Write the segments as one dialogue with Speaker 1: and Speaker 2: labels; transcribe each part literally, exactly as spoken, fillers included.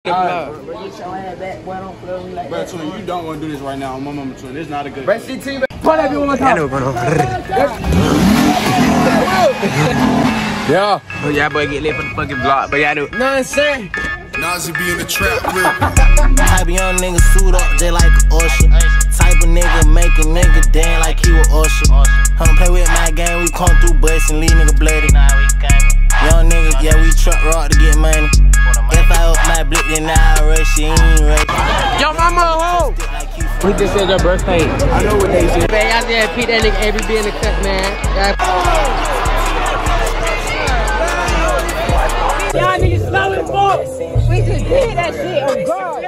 Speaker 1: Alright, bro, get your ass back, boy, don't play with me like
Speaker 2: bro,
Speaker 1: that.
Speaker 2: Twin, you don't want to do this right now on my mama, Twin. This is not a good
Speaker 1: Bro, C T, man. Pull that one more time.
Speaker 3: Yeah. But y'all boy get lit for the fucking vlog, but y'all do.
Speaker 1: Know what I'm saying?
Speaker 4: Nazi be in the trap with.
Speaker 5: Type of young nigga suit up just like Usher. Type of nigga make a nigga dance like he was Usher. Come play with my game, we come through bustin', leave nigga bloody. Young nigga, yeah, we truck rock to get money. If I up my blick, then I rush, she ain't ready.
Speaker 3: Yo, mama, ho! We just said your birthday.
Speaker 1: I know what they said.
Speaker 3: Man, y'all just beat that nigga every bit in the cut, man.
Speaker 6: Y'all niggas slow and fuck. We just did that shit, oh God.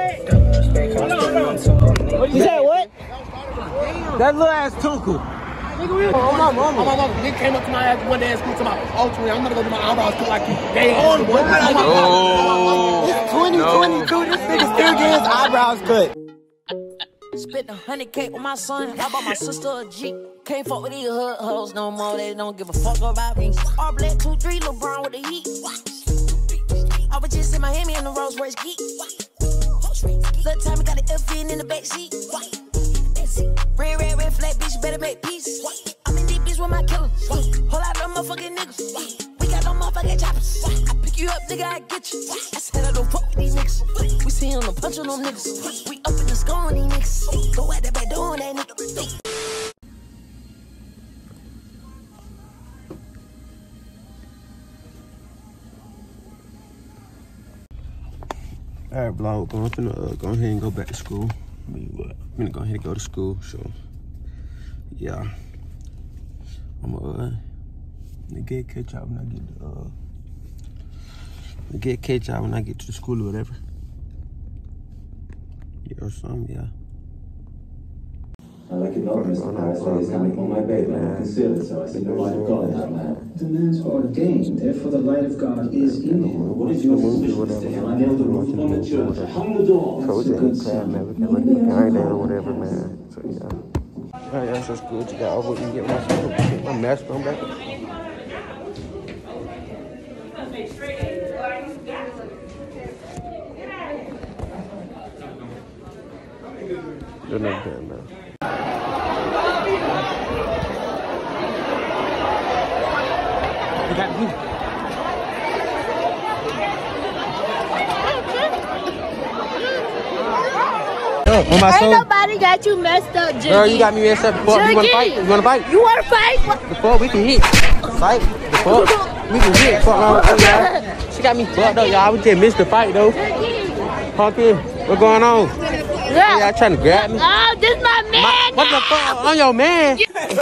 Speaker 1: You said what? That little ass tunku.
Speaker 6: Oh, my mama. Oh, my mama. Nigga came up to my ass one day in school to my ultimate. I'm gonna go do my eyebrows too, like you. They on the boy.
Speaker 3: Oh.
Speaker 1: It's twenty twenty-two. This nigga still getting his eyebrows cut.
Speaker 5: Spit a hundred K with my son. I bought my sister a Jeep. Can't fuck with these hood hoes no more. They don't give a fuck about me. All black two three, LeBron with the heat. I was just in Miami in the Rolls Royce geek. Little time we got the F in in the back seat. Red, red, red flag, bitch, you better make peace. I'm in deep bitch with my killers. Whole lot of motherfucking niggas. We got no motherfucking choppers. I pick you up, nigga, I get you. I said I don't fuck with these niggas. We see him to punch on them niggas. We up in the skull on these niggas. Go at that back door on that nigga.
Speaker 2: Alright, vlog, I'm gonna uh, go ahead and go back to school. I mean, what? I'm gonna go ahead and go to school, so yeah. I'm gonna uh, get catch y'all when I get to, uh, get catch y'all when I get to the school or whatever. Yeah, or something, yeah.
Speaker 7: I like it all, Mister Harris, so he's coming on my bed, man. I concealed it, so I said, no light of God in that man.
Speaker 8: The man's ordained, therefore the light of God is in him.
Speaker 7: What is your suspicion to him? I nailed the roof on the church. I hung the door.
Speaker 2: So we just eat class, man. We can look at the guy or whatever, man. So yeah. Alright, that's just good. You got over and get my get my mask on back. You're not bad, man.
Speaker 3: You got me.
Speaker 6: Ain't nobody got you messed up, Jiggy.
Speaker 3: Girl, you got me messed up before. You wanna fight? You wanna fight?
Speaker 6: You wanna fight?
Speaker 3: Before we can hit. Fight. Before we can hit. Fuck wrong with y'all. She got me fucked up, y'all. We just missed the fight though. Talk in. What's going on?
Speaker 6: Yeah.
Speaker 3: Y'all trying to grab me?
Speaker 6: Oh, this my man.
Speaker 3: My, what the fuck? I'm your man.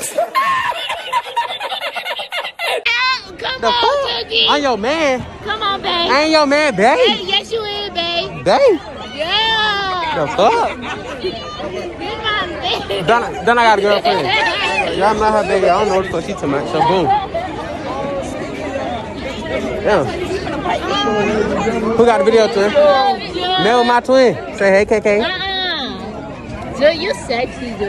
Speaker 6: Oh, come
Speaker 3: The
Speaker 6: on,
Speaker 3: fuck?
Speaker 6: Jiggy.
Speaker 3: I'm your man.
Speaker 6: Come on, babe.
Speaker 3: I ain't your man, babe.
Speaker 6: Hey, yes, you is, babe.
Speaker 3: Babe.
Speaker 6: Yeah.
Speaker 3: The fuck?
Speaker 6: This my man.
Speaker 3: Then, then I got a girlfriend. Y'all not her baby. I don't know what the fuck she talking about. So boom. Yeah. Who got the video, twin? Mel, my twin. Say hey, K K.
Speaker 6: Uh-uh. Dude, you sexy, dude.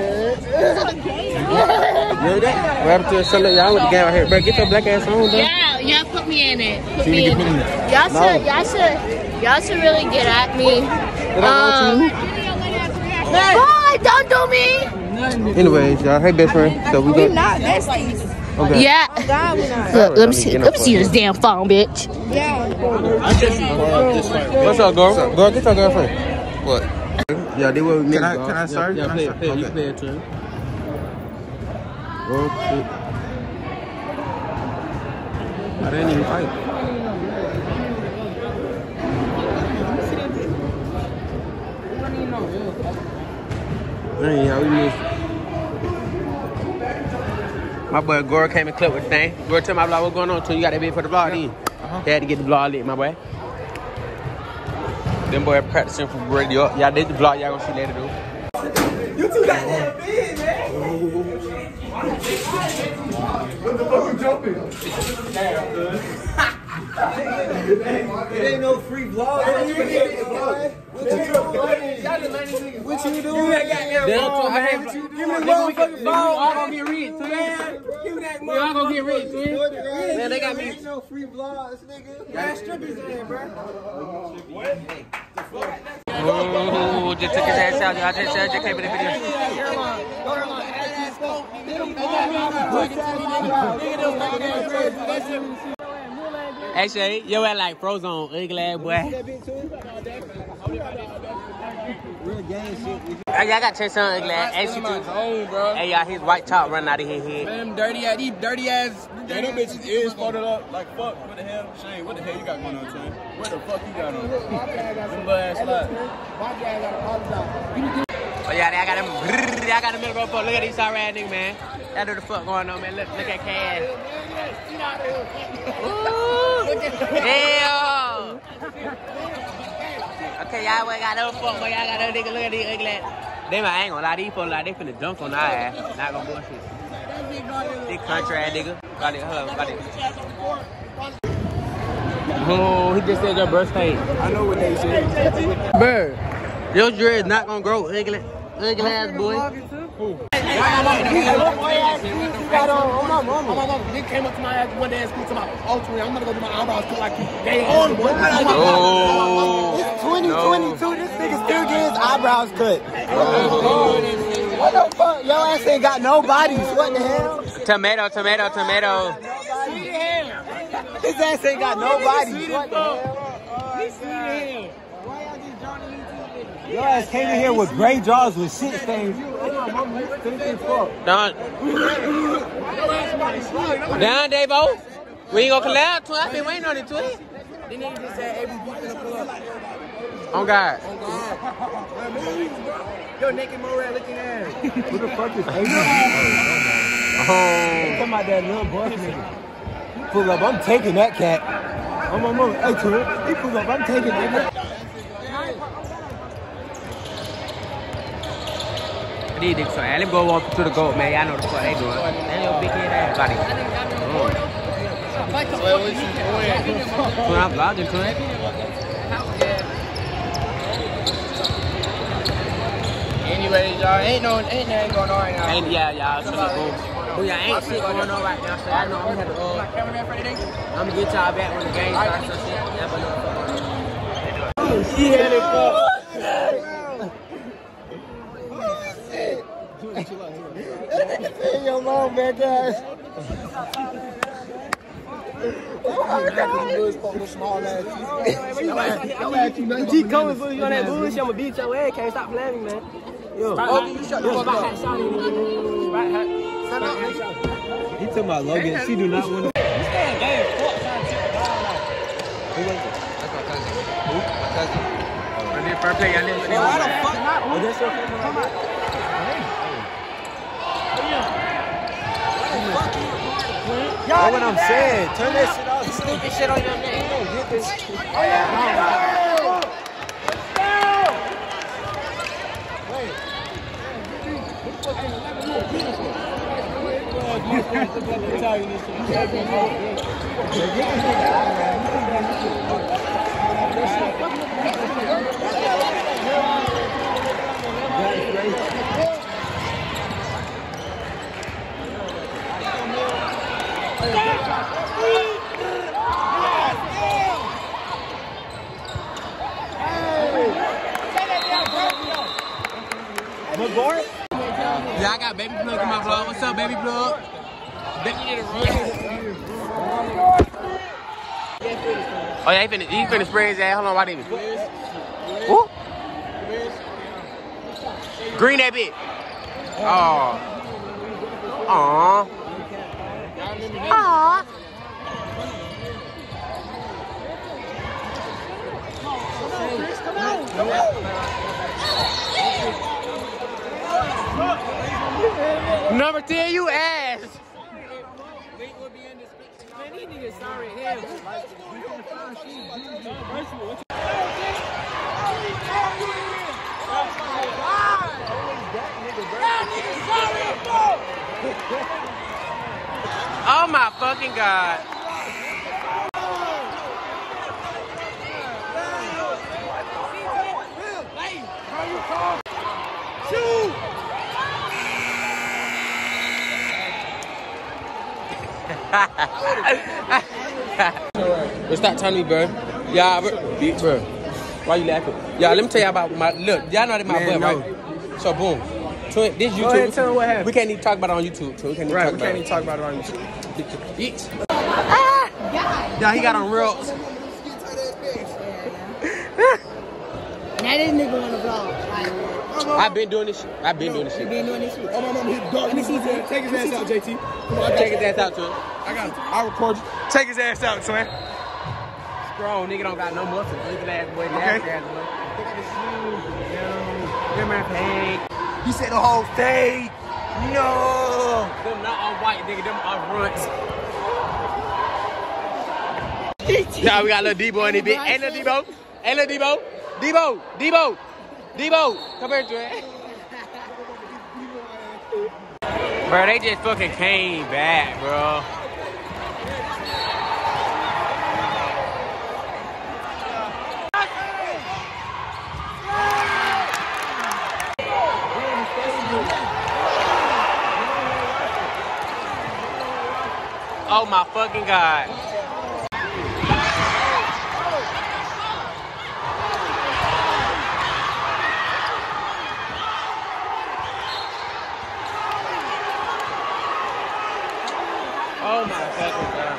Speaker 3: You heard that? What happened to the show? Y'all with the game right here. Bro, get your black ass on, bro.
Speaker 6: Yeah, yeah, put me in it. Put
Speaker 3: So
Speaker 6: me
Speaker 3: you
Speaker 6: in
Speaker 3: can
Speaker 6: it.
Speaker 3: put me in it?
Speaker 6: Y'all
Speaker 3: No.
Speaker 6: should, y'all should, y'all should really get at me.
Speaker 3: Did I
Speaker 6: Um,
Speaker 3: want
Speaker 6: Boy, don't do me.
Speaker 3: you? Anyways, y'all. Hey, best friend. So we go.
Speaker 9: We not besties.
Speaker 3: Okay.
Speaker 6: Yeah.
Speaker 9: Oh God, we not.
Speaker 6: Look, let me see. Let me see this damn phone, bitch.
Speaker 9: Yeah.
Speaker 3: What's up, girl? Girl, get your girlfriend. What? Yeah, they were.
Speaker 2: Can I, can I start?
Speaker 3: Yeah,
Speaker 2: Can
Speaker 3: play
Speaker 2: I
Speaker 3: it, play it. You play it, twin. Oh, shit. I didn't even fight. Dang, yeah, we missed. My boy Gore came and clipped with the thing. Gore, tell my vlog what's going on, too. You got that bit for the vlog, then? Uh-huh. They had to get the vlog lit, my boy. Them boy practicing for radio. Y'all did the vlog, y'all gonna see later, though.
Speaker 1: You two got that big, man. What the fuck you jumping? It ain't no free vlog. What you doing? What you doing?
Speaker 3: They don't tell me, hey, give me the motherfucking ball. We all gonna get rich, man.
Speaker 1: Give me that
Speaker 3: We all gonna get rich, man. Man, they got me.
Speaker 1: Ain't no free vlogs, nigga. Got strippers in, bro. What?
Speaker 3: just took his ass out. Y'all just, just came in the video. Hey, Shay, your ass like frozen on ugly ass boy. Hey, y'all got chase on ugly ass. Hey, hey, y'all, his white top running out of his head.
Speaker 6: Man, dirty ass, these dirty ass.
Speaker 1: Man, them bitches ears folded up like fuck. What the hell? Shane, what the hell you got going on, Shane? What the fuck you got on? Them little ass slides.
Speaker 3: Oh yeah, I got them. I got them middle road. Look at these sorry ass niggas, man. That do the fuck going on, man. Look, look at Cass. Ooh, hell. Okay, y'all got no fuck, boy. Y'all got no nigga. Look at these ugly ass. They might ain't gonna lie. These folks like they finna dunk on our ass. Not gonna bullshit. This country ass nigga. Got it. Hold on. Got it. Oh, he just said your birthday.
Speaker 1: I know what they said.
Speaker 3: Bird, your dread not gonna grow ugly, ugly ass boy.
Speaker 6: Nigga came up to my ass one day and school to my ultimately. I'm gonna go do my eyebrows too like they
Speaker 3: Oh,
Speaker 9: It's twenty twenty-two. This nigga still getting his eyebrows cut. What the fuck? Your ass ain't got no bodies. What the hell?
Speaker 3: Tomato, tomato, tomato.
Speaker 9: His ass ain't got no bodies. What the hell? Your ass came in here with gray jaws with shit stains.
Speaker 3: Down. Down, Davo. We ain't gonna collab, twin. I've been waiting on it, twin.
Speaker 6: This nigga just said A B B finna pull up.
Speaker 3: On God.
Speaker 6: On God. Yo, naked Morad looking ass.
Speaker 9: Who the fuck is A B B?
Speaker 3: Oh.
Speaker 9: Talking about that little boy nigga. Pull up, I'm taking that cat. I'm on move. Hey, twin. He pull up, I'm taking that cat.
Speaker 3: These niggas, so let me go walk to the goat, man. Y'all know the fuck they doing. They your big head ass body. So I'm vlogging, twin.
Speaker 6: Anyways, y'all, ain't no, ain't nothing going on right now.
Speaker 3: Ain't, yeah, y'all, so boom. But yeah, ain't shit going on right now, so I know I'm gonna have to, uh, I'm gonna get y'all back when the game starts, so shit. Yeah, but no.
Speaker 9: She had it fucked. Hey, your mom back guys.
Speaker 6: Keep coming for you on that bullshit. I'ma beat your ass. Can't stop playing, man. Yo, Logan, you shut the fuck up.
Speaker 9: He talking about Logan. She do not want to.
Speaker 3: Who was it? That's my cousin. Who? My cousin. I did first play. I didn't. Why the fuck not? Oh, that's your cousin. Come on.
Speaker 9: That's what I'm saying. Turn that shit off.
Speaker 3: Stick this shit on your neck.
Speaker 9: You don't get this.
Speaker 6: Oh, yeah.
Speaker 3: Yeah, I got baby plug in my vlog. What's up, baby plug? Baby need to run. Oh yeah, he finna, he finna spray his ass. Hold on, why didn't he? Who? Green that bitch. Oh. Aww. Aww. Number ten, you ass.
Speaker 6: Man, these niggas sorry as hell.
Speaker 3: Oh my fucking God. Bro, stop telling me, bro. Yeah, bro. Bro. Why you laughing? Yeah, let me tell y'all about my look. Y'all know that my butt,
Speaker 9: no.
Speaker 3: right? So boom. Twin, this YouTube.
Speaker 9: Go ahead and tell me what happened.
Speaker 3: We can't even talk about it on YouTube. So we can't even
Speaker 9: Right,
Speaker 3: talk
Speaker 9: we
Speaker 3: about
Speaker 9: can't
Speaker 3: it.
Speaker 9: even talk about it on YouTube.
Speaker 3: Eat. Yeah, he got on real.
Speaker 10: Now this nigga on the vlog.
Speaker 3: I've been doing this shit. I've been doing this shit.
Speaker 10: Been doing this shit.
Speaker 6: Oh, my mama, his dog. Let me see, Jay. Take his ass out, J T. Come on,
Speaker 3: Take his ass out to him.
Speaker 6: I got it. I'll record you. Take his ass out, twin.
Speaker 3: Strong nigga don't got no muscle. Look at that boy.
Speaker 6: Okay.
Speaker 3: Nasty ass boy. Look at the shoes. Yo. Them my pain.
Speaker 9: He said the whole thing. No.
Speaker 3: Them not all white, nigga. Them all runts. Yeah, we got little Debo in it, bitch. Hey, little Debo. Hey, little Debo. Debo. Debo. Debo. Come here, Trey. Bro, they just fucking came back, bro. Oh my fucking God. Oh my fucking God.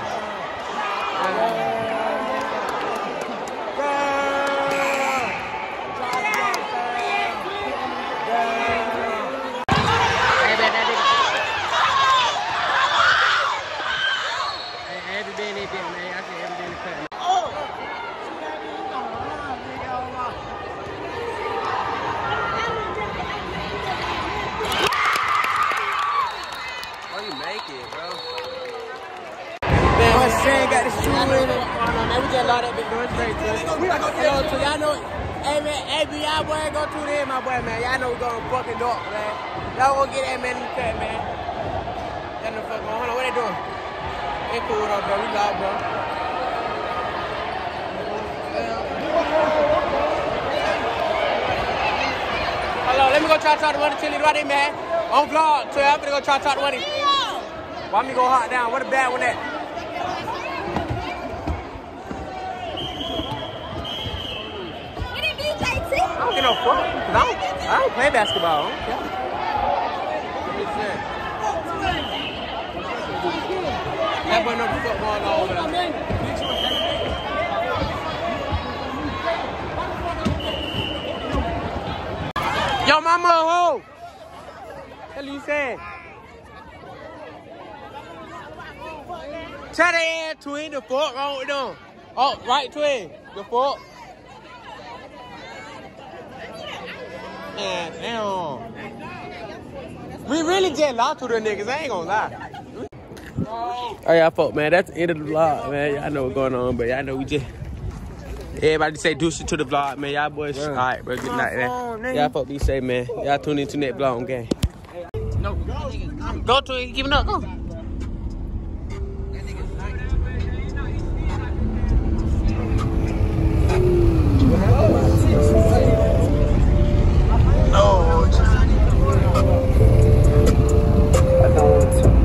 Speaker 9: Got his shoe in it.
Speaker 3: We just lost that big door straight to it. Hello, so y'all know, hey man, hey, B, y'all boy go tune in, my boy, man. Y'all know we going fucking dark, man. Y'all gonna get that man in the cut, man. Y'all know fuck man. Hold on, what they doing? They cool though, bro. We loud, bro. Hello, let me go try to talk to one of the chili right there, man. On vlog, so I'm gonna go try to talk to one of them. Why me go hot down? What a bad one that? I don't get no fuck. I don't, I don't play basketball. I don't care. That boy know the fuck going on over there. Yo, mama, ho! What you saying? Try the air, twin. The fork wrong with them. Oh, right, twin. The fork. Man, damn. We really just lost to the niggas, I ain't gonna lie. Oh yeah, fuck, man, that's the end of the vlog, man. Y'all know what's going on, but y'all know we just... Everybody say deuces to the vlog, man. Y'all boys, yeah. All right, bro, good night, man. Y'all fuck be safe, man. Y'all tune into that vlog, gang. No, go to it, give it up, go. No, I don't want to.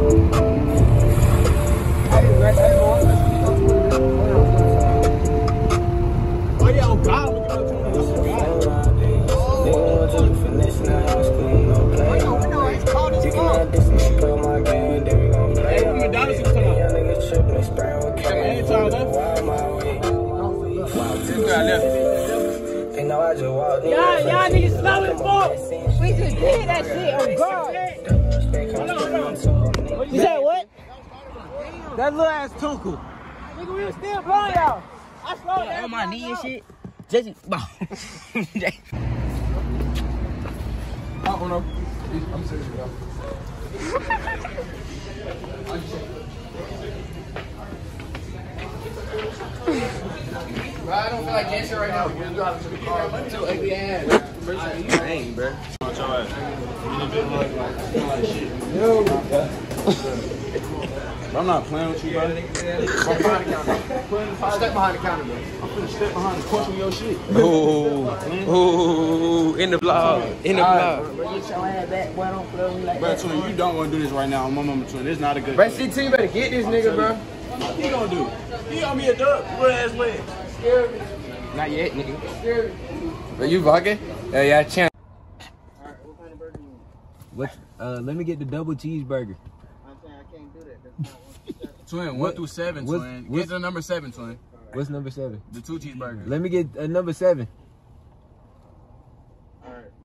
Speaker 3: Oh yeah, oh God, look at
Speaker 10: Y'all, y'all niggas slow as fuck. We just did that shit, oh God. You said what?
Speaker 9: That little ass tuncle.
Speaker 10: Nigga, we was still blowing y'all. I slowed down.
Speaker 9: On my knee and shit. Jesse,
Speaker 6: Oh no. I'm serious. Bro, I don't feel like dancing right now. You got to be so ugly ass. You dang, bro. Watch your ass. I'm not playing with you, bro. I'm behind the counter. Step behind the counter, bro. I'm finna step behind the course with your shit.
Speaker 3: Ooh, ooh, in the vlog, in the vlog.
Speaker 10: Bro, get your ass back, boy. Don't flow me like
Speaker 6: Bro,
Speaker 10: that.
Speaker 6: twin, you don't want to do this right now. My mama, twin, this is not a good
Speaker 9: Bro,
Speaker 6: thing.
Speaker 9: C T, you better get this nigga, bro.
Speaker 6: What he gonna do? He got me a duck. What ass leg?
Speaker 10: Scared me.
Speaker 3: Not yet, nigga. Are you vlogging? Yeah, yeah, champ.
Speaker 1: Alright, what kind of burger you want?
Speaker 9: What? Uh, let me get the double cheeseburger.
Speaker 1: I'm saying I can't do that. That's not one through seven.
Speaker 3: Twin, one
Speaker 9: What-
Speaker 3: through seven,
Speaker 9: what-
Speaker 3: twin.
Speaker 9: what-
Speaker 3: Get to the number seven, twin.
Speaker 9: What's number seven?
Speaker 3: The two cheeseburgers.
Speaker 9: Let me get a number seven.